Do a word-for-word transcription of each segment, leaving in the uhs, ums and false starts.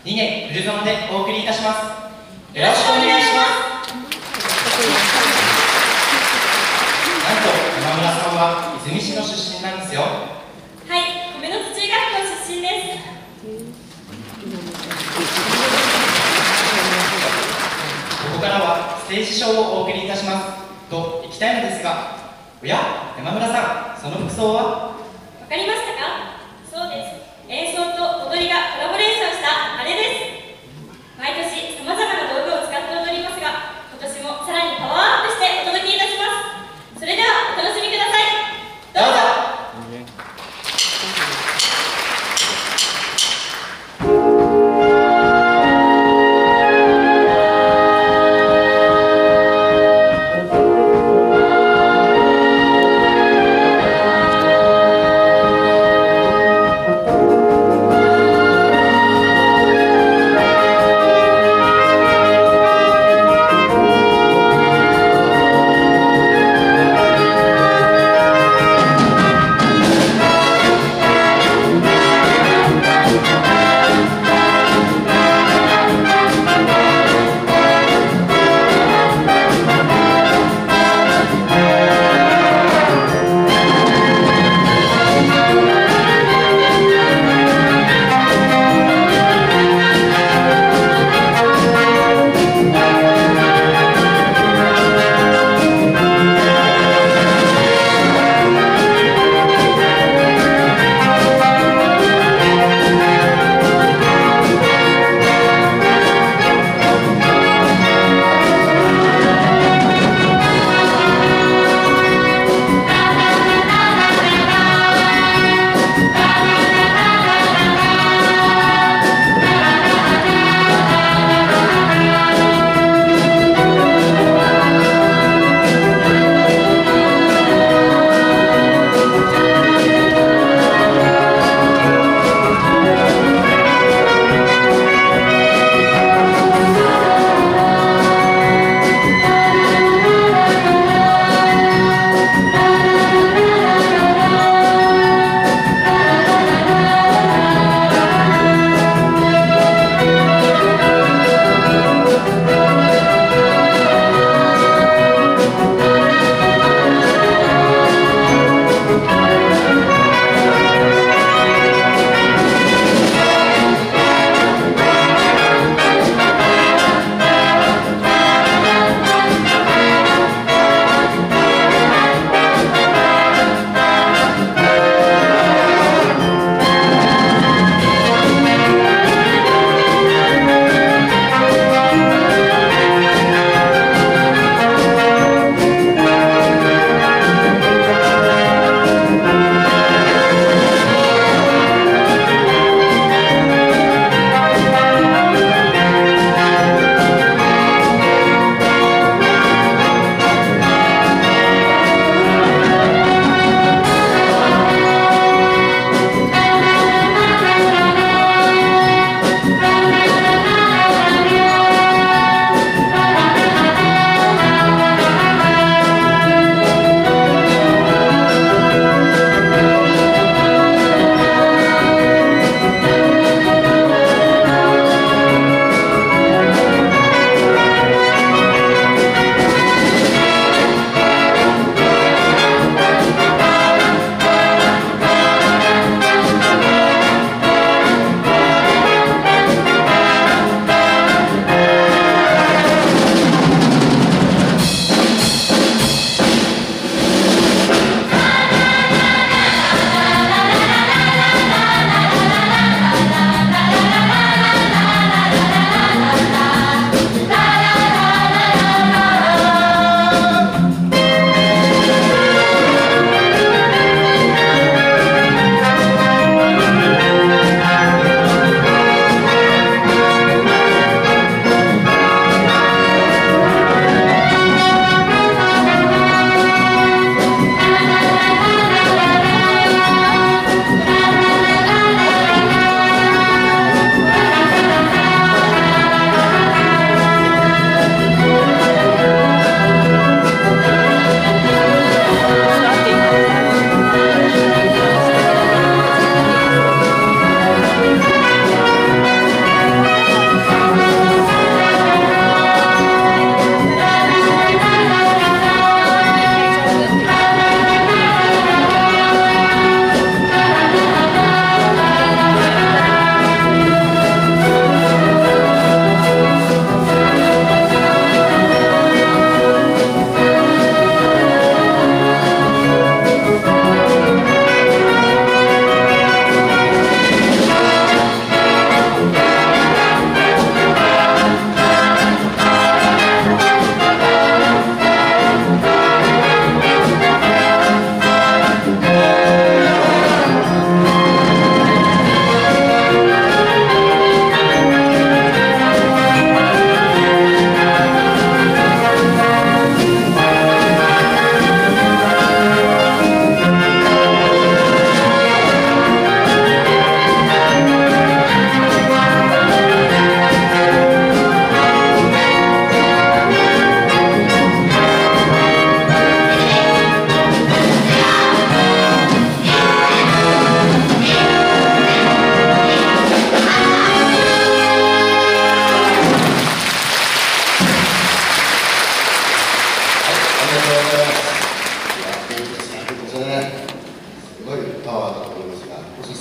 にげんフルゾノでお送りいたします。よろしくお願いします。なんと山村さんは出水市の出身なんですよ。 はい、米の津中学校出身です。 ここからはステージショーをお送りいたしますと行きたいのですが、おや山村さん、その服装は？ わかりましたか？そうです。演奏と踊りがコラボレーションしたあれです。毎年さまざまな道具を使って踊りますが、今年もさらにパワーアップしてお届けいたします。それではお楽しみください。どうぞ。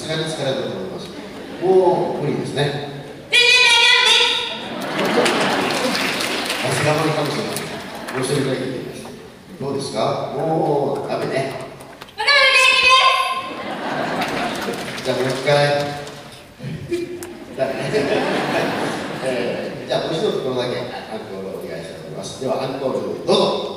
すがに疲れたと思います。もう無理ですね。 全然大丈夫です。 汗がまりかもしれません。もう一人だけ言っています。どうですか？もうダメね。 まだまだ元気です。 じゃあもう一回。ダメね。えー、じゃあもう一度これだけアンコールをお願いしたいと思います。ではアンコールどうぞ。